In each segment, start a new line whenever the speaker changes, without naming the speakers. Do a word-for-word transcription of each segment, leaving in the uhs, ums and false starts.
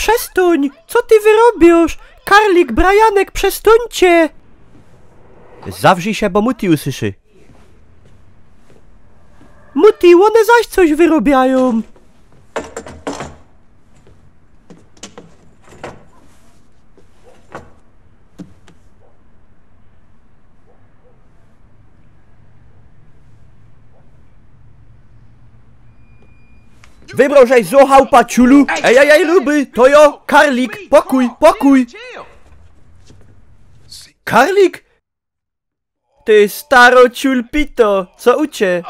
przestań! Co ty wyrobisz? Karlik, Brianek, przestańcie! Zawrzyj się, bo Muti usłyszy. Muti, one zaś coś wyrobiają. Wybrał, żeś złochał, paciulu! Ej, ej, ej, luby! To jo! Karlik! Pokój, pokój! Karlik? Ty staro ciulpito! Co ucie?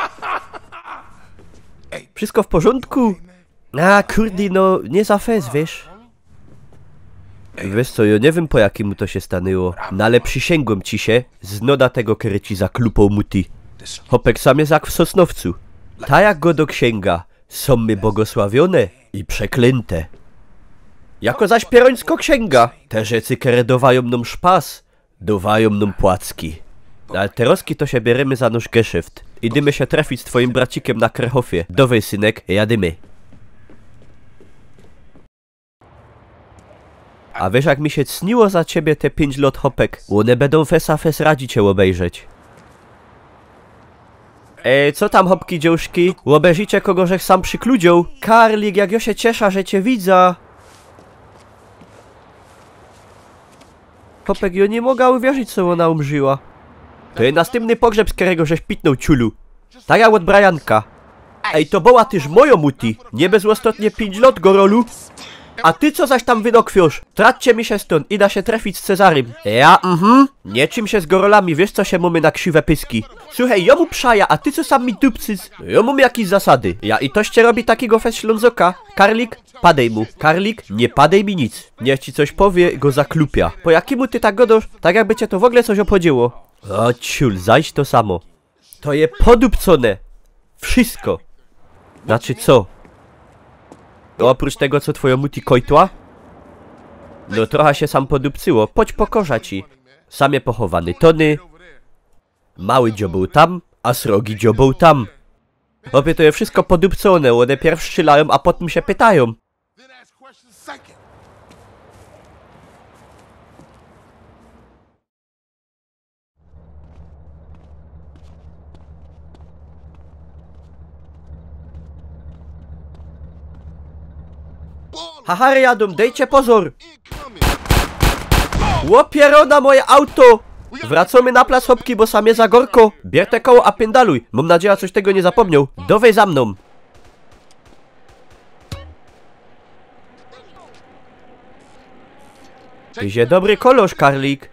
Wszystko w porządku? A, kurdi, no, nie za fez, wiesz? Wiesz co, ja nie wiem, po jakiemu to się stanęło, no ale przysięgłem ci się, znoda tego kryci za klupą Muti. Hopek sam jest jak w Sosnowcu. Ta jak go do księga, są my błogosławione i przeklęte. Jako zaś pierońsko księga, te rzeczy keredowają nam szpas, dowają nam płacki. Ale teroski to się bierzemy za nasz geszeft. Idymy się trafić z twoim bracikiem na Krechofie. Dowej, synek, jadymy. A wiesz, jak mi się cniło za ciebie te pięć lot, Hopek? One będą fesa fes radzi cię obejrzeć. Ej, co tam, Hopki, dziążki? Obejrzycie kogo, żech sam przykludził? Karlik, jak ja się ciesza, że cię widzę. Hopek, ja nie mogę uwierzyć, co ona umrzyła. To jest następny pogrzeb, z którego żeś pitnął, ciulu. Tak jak od Brianka. Ej, to była tyż moją Muti. Nie bezłostotnie pięć lot, gorolu. A ty co zaś tam wynokwiusz? Traćcie mi się stąd, ida się trafić z Cezarym. Ja, mhm. Nie czym się z gorolami, wiesz co się mamy na krzywe pyski. Słuchaj, jomu przaja, a ty co sam mi dupcyc? Ja mam jakieś zasady. Ja i toście robi takiego fes ślązoka. Karlik, padej mu. Karlik, nie padej mi nic. Niech ci coś powie, go zaklupia. Po jakiemu ty tak godosz? Tak jakby cię to w ogóle coś obchodziło. O ciul, zaś to samo. To je podupcone. Wszystko. Znaczy co? No oprócz tego, co twoja Muti kojtła? No trochę się sam podupcyło. Poć pokorza ci. Samie pochowany tony. Mały dziobą tam, a srogi dziobą tam. Opie to je wszystko podupcone. One pierw strzelają, a potem się pytają. Haha, jadą, dejcie pozór! Łopierona moje auto! Wracamy na plac, Hopki, bo sam jest za gorko. Bierz te koło, a pędaluj. Mam nadzieję, coś tego nie zapomniał. Dowej za mną. Tyzie dobry kolosz, Karlik.